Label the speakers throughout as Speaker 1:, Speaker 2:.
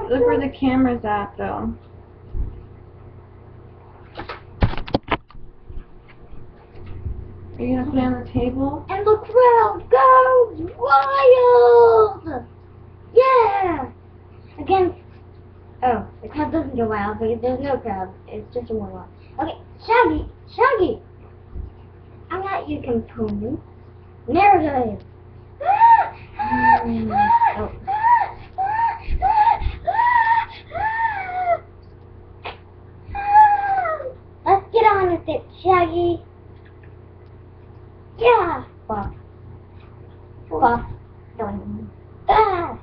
Speaker 1: Look where the camera's at, though. Are you gonna play on the table?
Speaker 2: And the crowd goes wild! Yeah! Against... Oh, the crowd doesn't go wild, but there's no crowd. It's just a warm-up. Okay, Shaggy! Shaggy! I'm not your component. Merida! Oh. Let's get on with it, Shaggy. Yeah! Fuck. Fuck. Ah!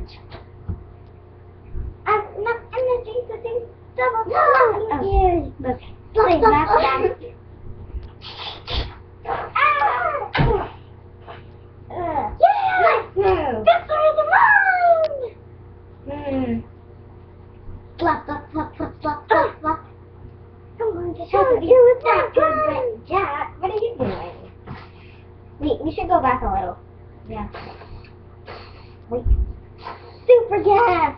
Speaker 2: I'm not doing the thing. Double. No! Look. Play back. Ah! Yeah! Nice move! Victory is mine! Flop, flop, flop, flop, flop, flop, flop. Come on, just have to be that good, Jack. What are you doing? Wait, we should go back a little. Yeah. Wait. Super gas!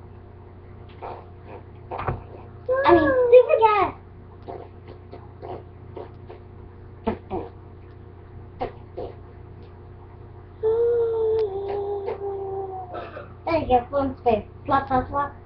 Speaker 2: Super gas! There you go, full space. Flop, flop, flop.